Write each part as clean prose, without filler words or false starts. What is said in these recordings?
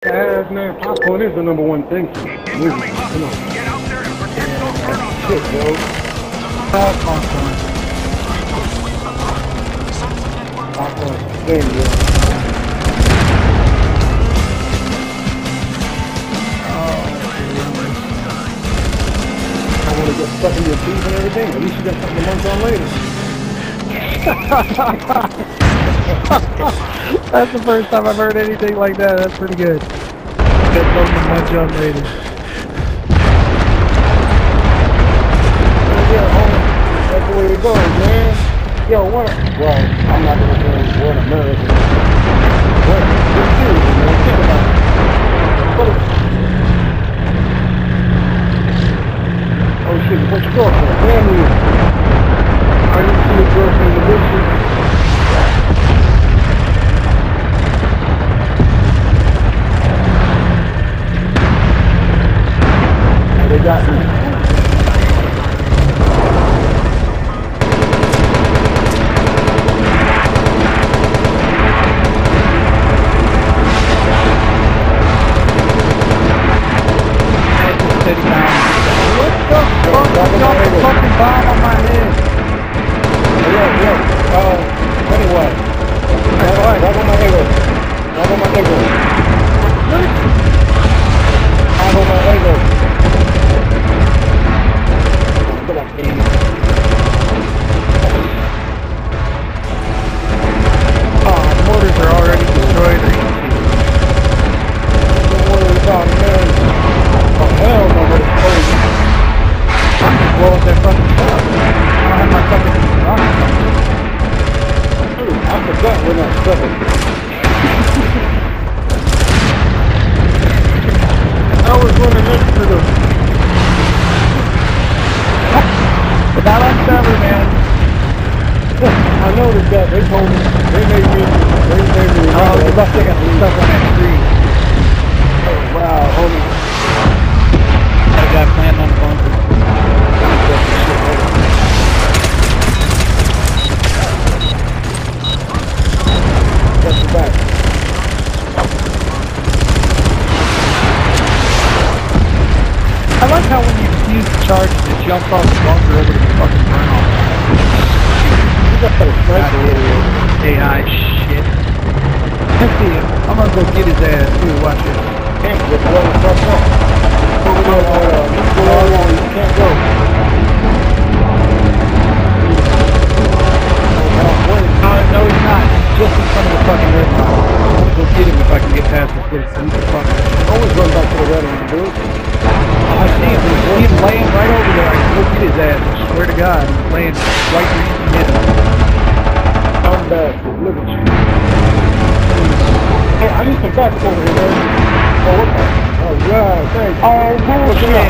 Man, popcorn is the number one thing. Come on. Get out there and protect those turnoffs. Shit, bro. All popcorn. Popcorn. There you go. I want to get stuck in your teeth and everything. At least you got something to munch on later. That's the first time I've heard anything like that. That's pretty good. Get something to munch on later. Yeah, homie. That's the way it goes, man. Yo, what? Well, I'm not going to say what American. What? Just seriously, man. Think about it. Oh shit, what's your girlfriend? Family. I didn't see your girlfriend in the bushes. They got me. What the fuck? Got a fucking bomb on my head. Yeah. Anyway. Right on my ego. Right on my ego. Right on my ego. Oh, the mortars are already destroyed. Don't worry about it, man. Oh, hell no, but it's crazy. I'm just blowing that fucking stuff. I don't have my fucking rocket. Dude, I forgot we're not seven. I was running next to them. But not on server, man. I noticed that. They told me. They made me. Oh, they must have got some stuff on that screen. Oh, wow, homie. That guy planned on the bunker. That's the back. I like how when you use the charge, it jumps off the bunker over to the fucking ground. You got a sniper area. AI shit. Let's see him. I'm gonna go get his ass too, watch it. Can't get blown the fuck up. You can't go. No, he's not. Just in front of the fucking red line. I'm gonna go get him if I can get past this little fucker. Always run back to the red line, dude. I see him. He's laying right over there. I can go get his ass. I swear to God. He's laying right where you can hit him. I'm bad. Look at you. Hey, I need some backs over here, man. Oh, what the? Oh, yeah, thanks. Oh, bullshit.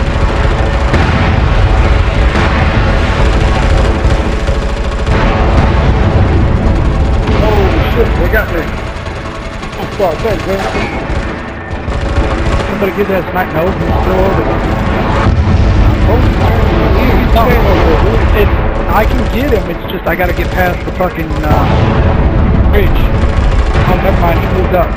They got me. Oh, sorry, thanks, man. Somebody get that smack nose and still over there. I can get him, it's just I gotta get past the fucking bridge. Oh, never mind, he moved up.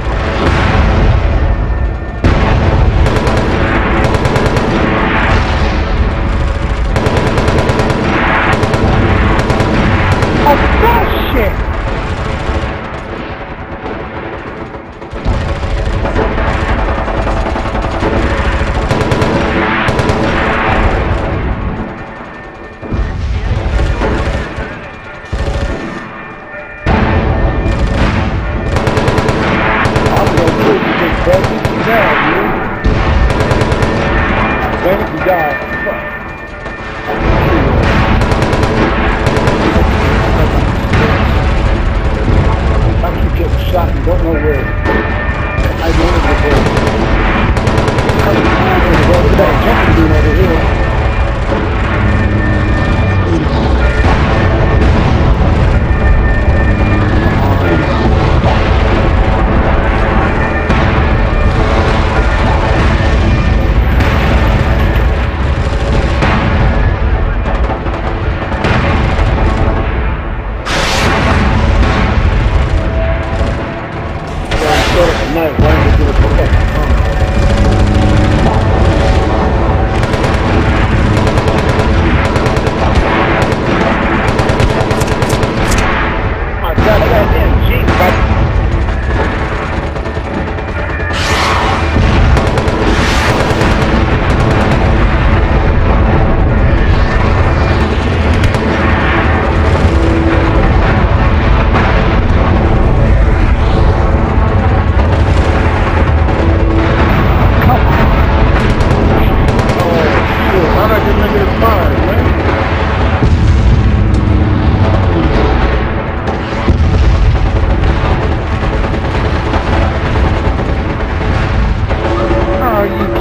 Oh, bullshit!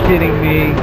kidding me?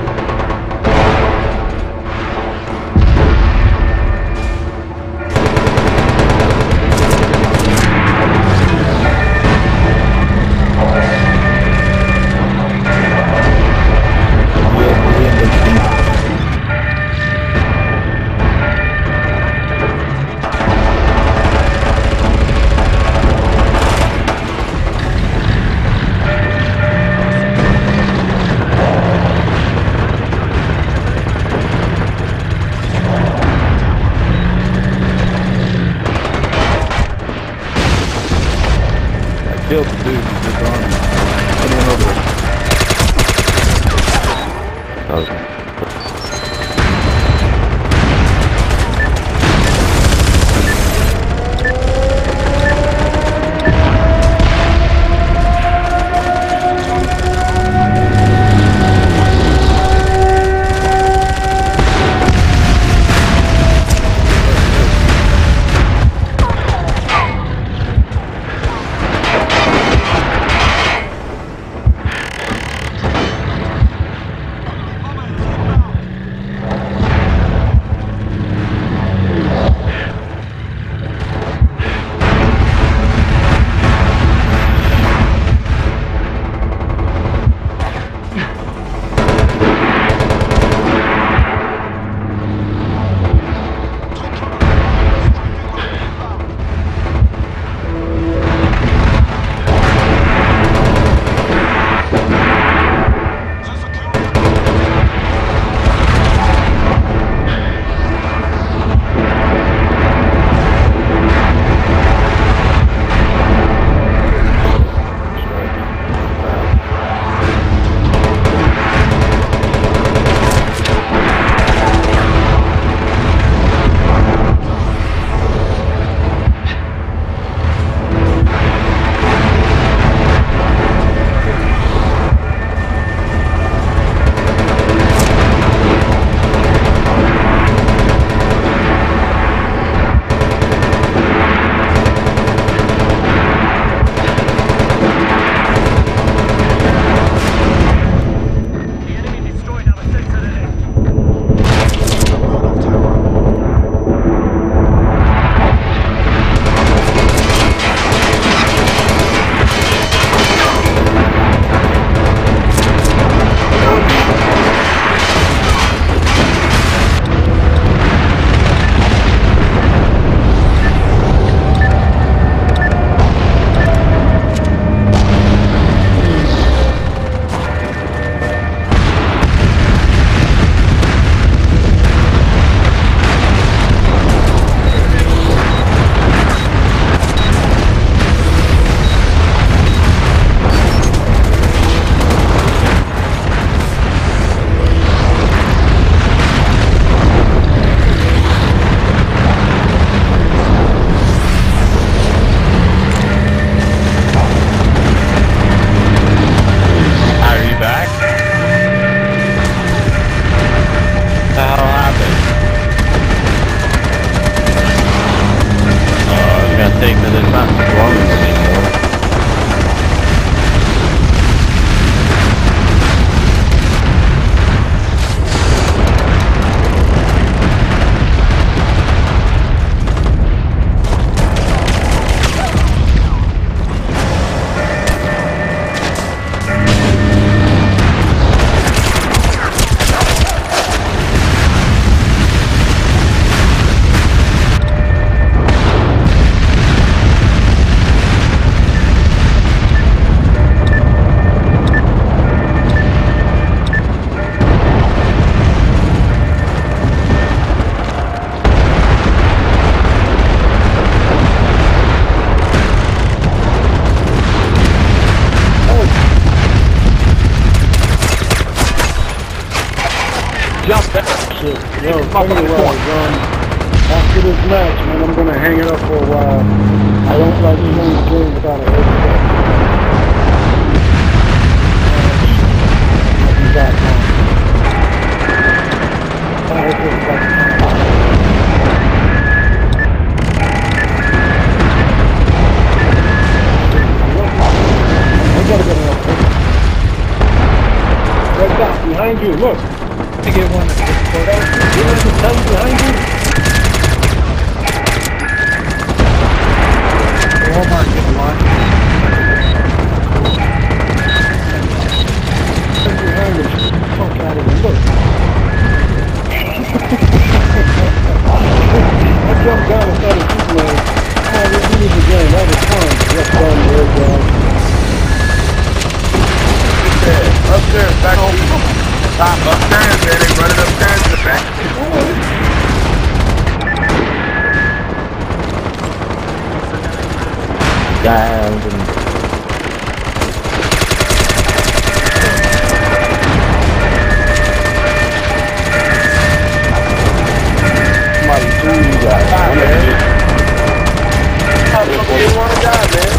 Killed the dude with his arm. Anyone over there? Okay. shit. Yo, anyway, after this match, man, I'm gonna hang it up for a while. I don't like playing the game without a headset. I'll be back now. I hope this is like I gotta get an update. Right back. behind you. Look. To get one that's close. Behind you. Walmart getting one. Behind you. Fuck out of here. Look. I jumped down and started shooting at him. Oh, we need the game. That was fun. Let's go there, guys. Upstairs, back home. Top upstairs, man. They running upstairs to the back. Guys, Somebody threw you guys. Man. How the fuck you didn't want to die, man?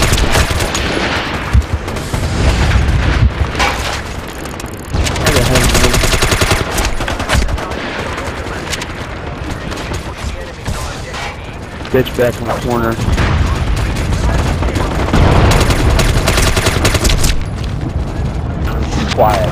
bitch back in the corner. Quiet.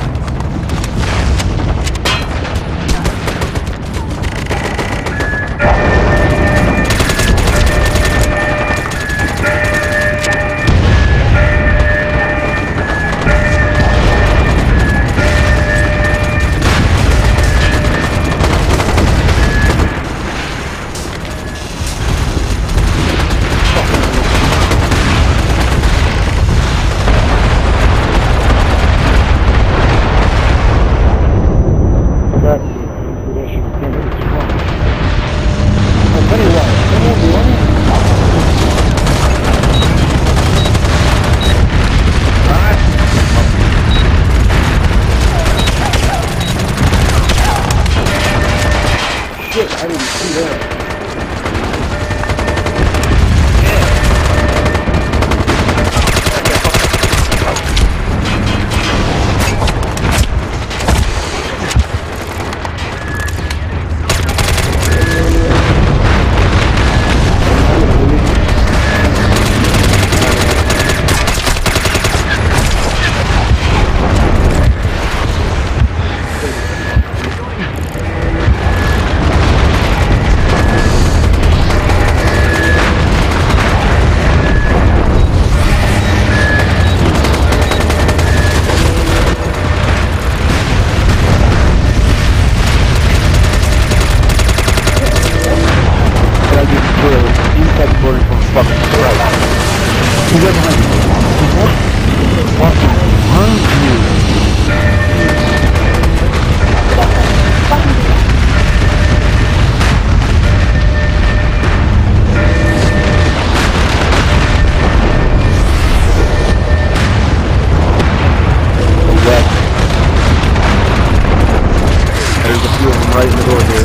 Right in the door here.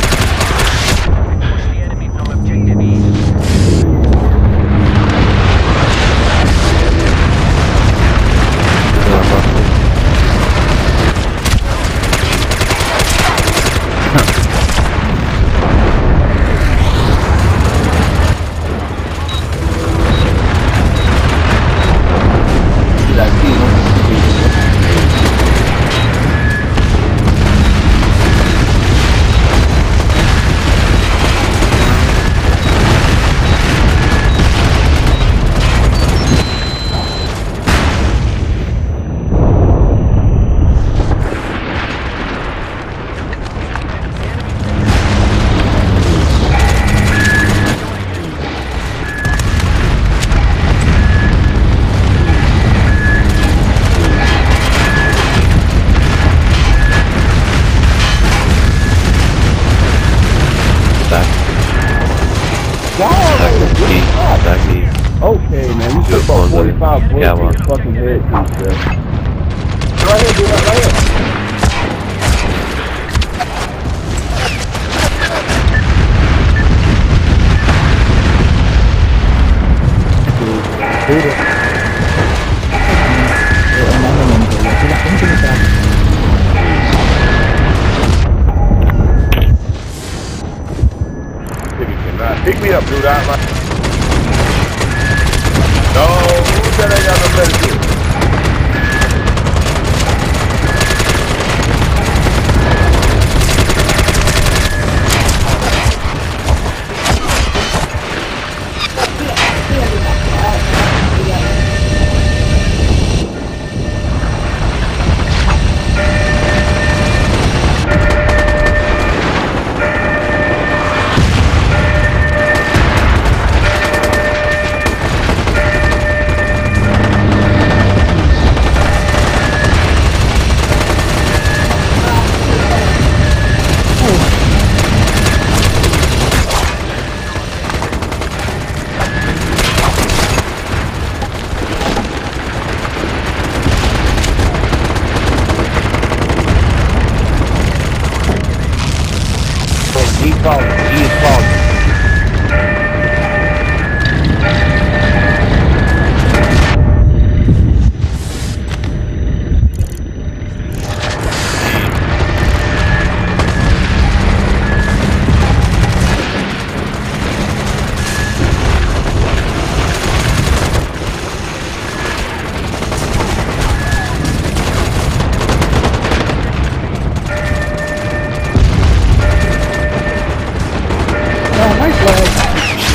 Push the enemy from objective E. Okay, man, you took about 45 bullets in your fucking head, dude. Right here, dude, right here. Pick me up, dude. No, who said I got no medicine? calling. He is calling. Oh, nice lag.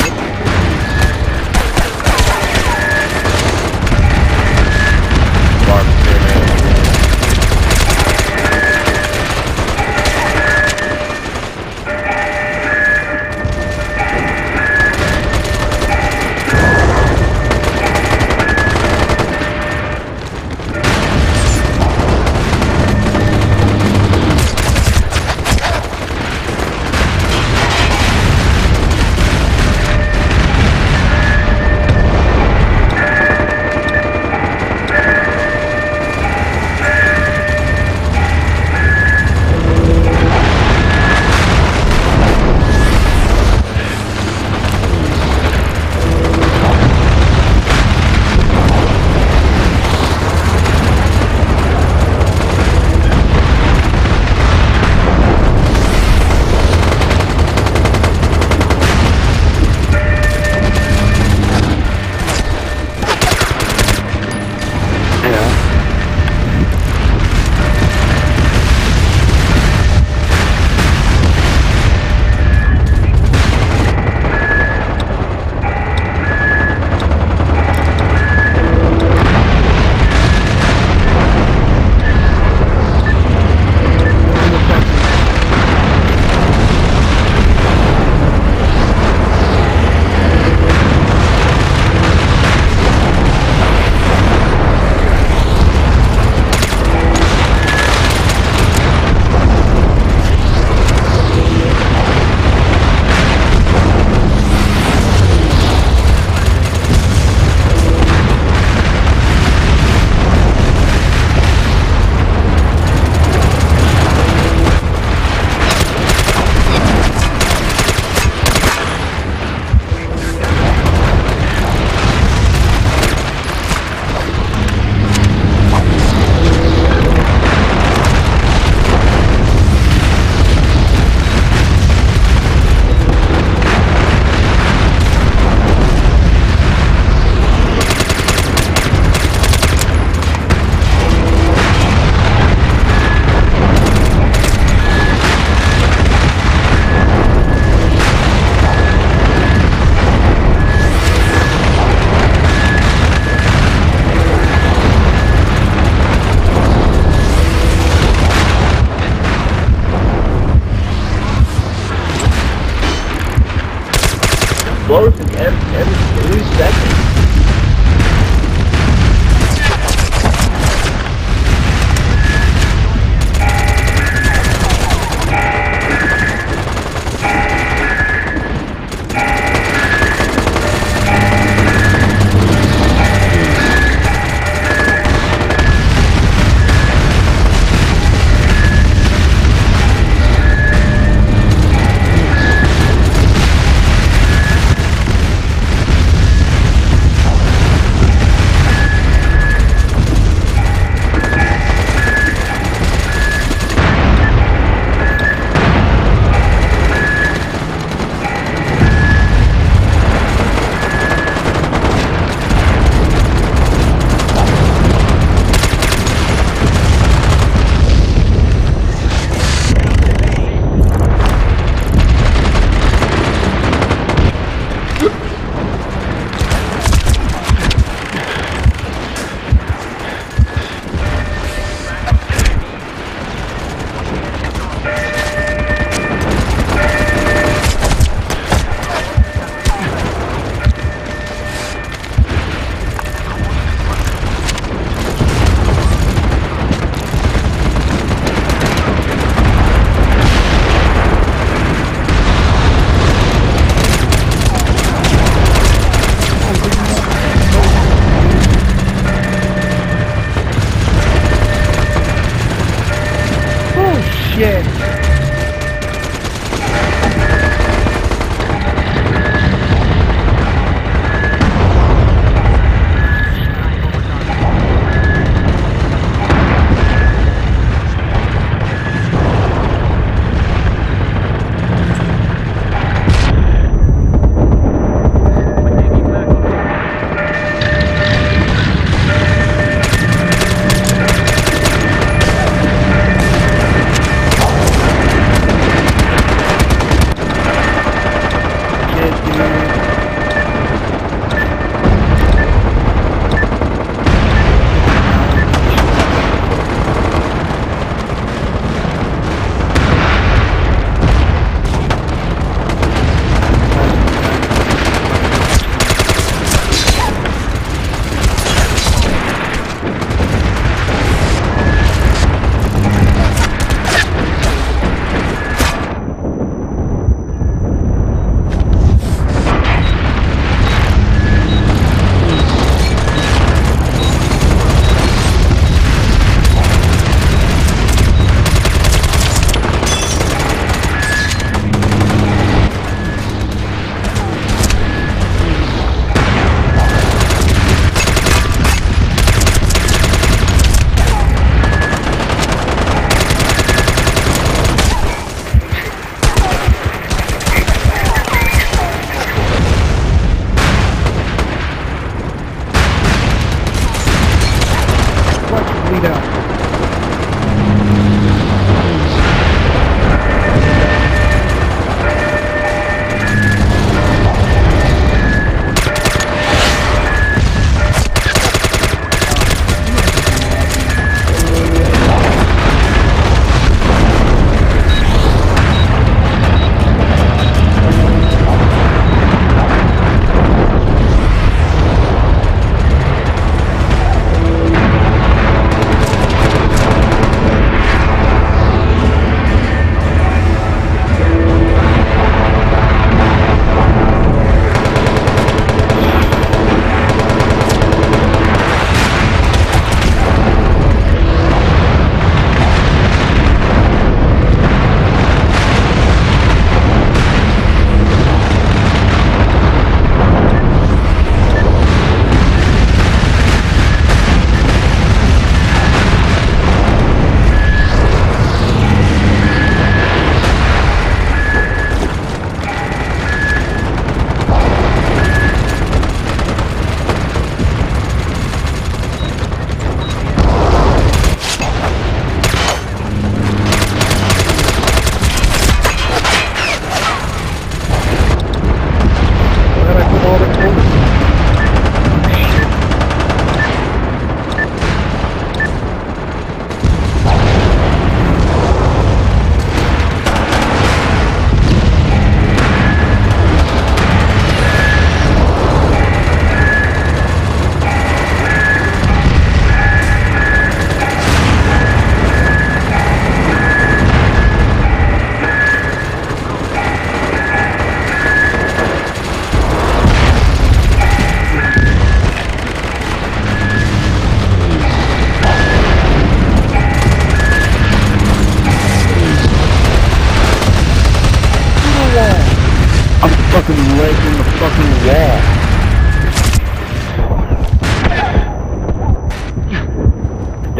Explosions every 3 seconds.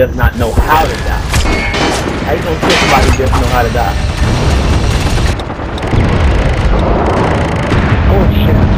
does not know how to die. How you gonna kill somebody who doesn't know how to die? Oh shit.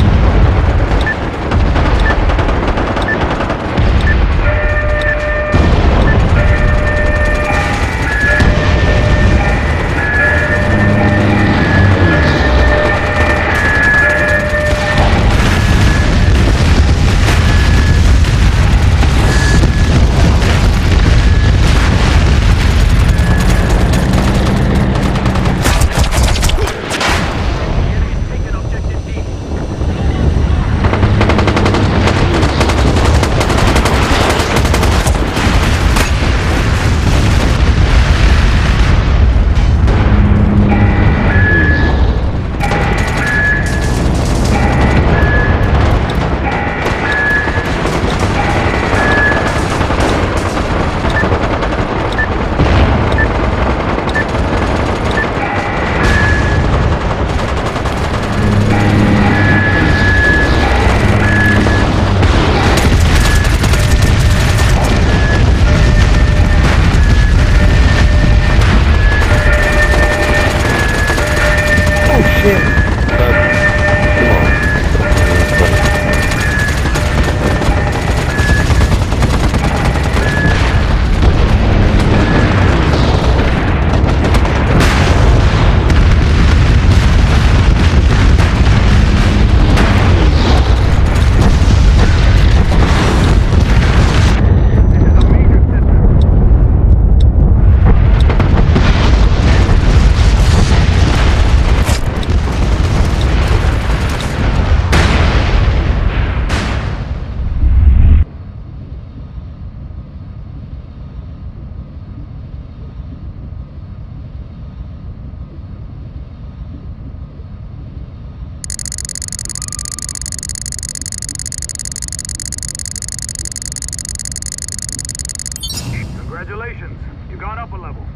Congratulations, you've gone up a level.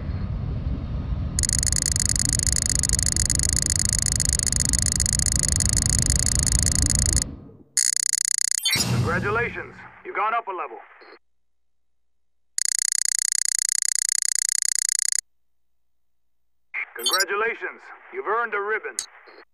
Congratulations, you've gone up a level. Congratulations, you've earned a ribbon.